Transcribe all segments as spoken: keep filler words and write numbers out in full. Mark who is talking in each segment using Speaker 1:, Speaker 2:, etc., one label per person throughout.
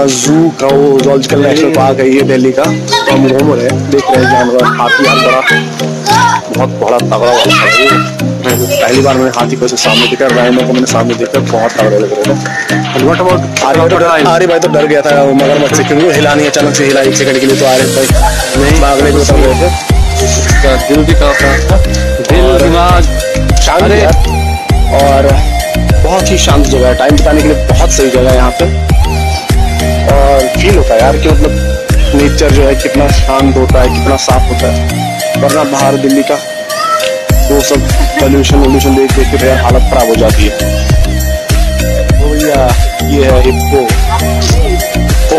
Speaker 1: जू का वो जूलॉजिकल नेशनल पार्क है ये दिल्ली का। तो हम घूम रहे हैं, देख रहे हैं जानवर। हाथी यार बड़ा बहुत बड़ा तगड़ा वाला है। पहली बार मैंने हाथी को सामने देखा, राइनो को मैंने सामने देखा, बहुत तगड़े लग रहे थे। आरिफ भाई तो डर गया था मगरमच्छ से, क्योंकि हिला नहीं, अचानक से हिला एक सेकंड के लिए, तो आरिफ भाई नहीं भागने को उतर गए थे। दिल भी काफा दिल दिमाग शांत है और बहुत ही शांत जगह है। टाइम बिताने के लिए बहुत सही जगह है यहाँ पे। और फील होता है यार कि मतलब नेचर जो है कितना शांत होता है, कितना साफ होता है। वरना बाहर दिल्ली का वो सब पॉल्यूशन वॉल्यूशन देख देख के यार हालत खराब हो जाती है। तो भैया ये है हिप्पो। हिप्पो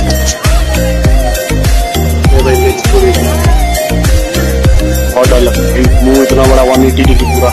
Speaker 1: बहुत डर लगता है, मुंह इतना बड़ा वन एटी डिग्री पूरा।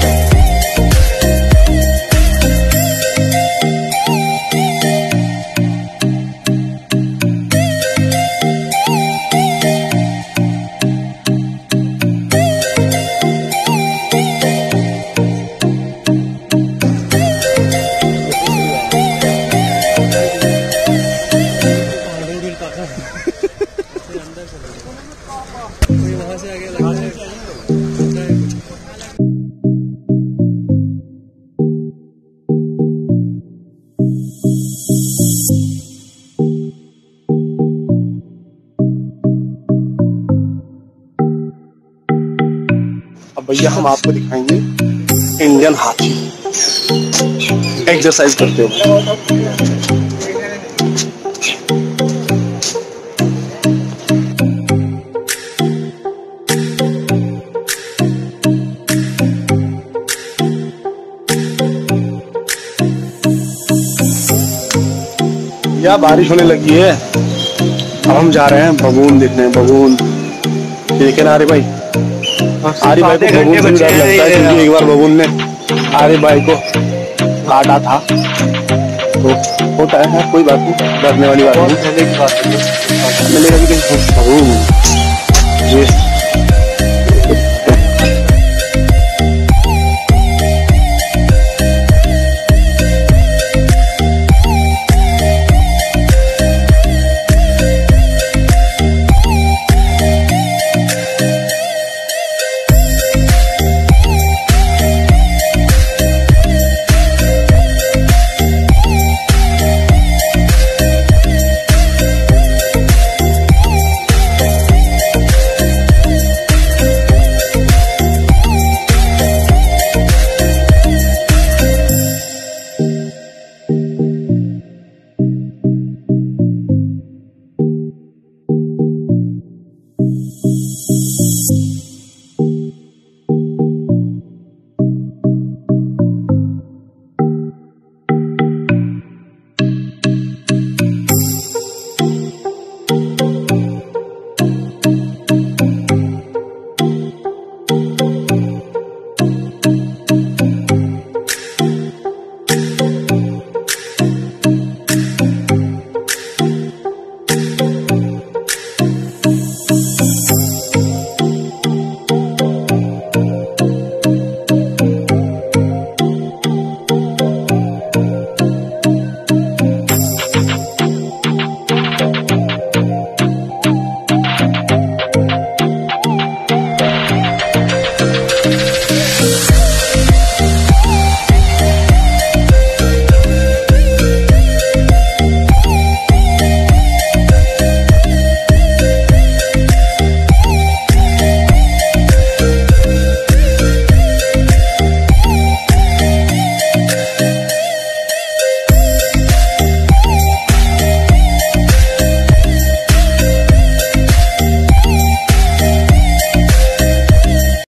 Speaker 1: अब भैया हम आपको दिखाएंगे इंडियन हाथी एक्सरसाइज करते हुए। या बारिश होने लगी है, अब हम जा रहे हैं बबून देखने। बबून देखे ना आरिफ भाई, आरिफ भाई को बबून से डर लगता है, क्योंकि एक बार बबून ने आरिफ भाई को काटा था। तो होता है, कोई बात नहीं, डरने वाली बात नहीं। मैंने कभी कहीं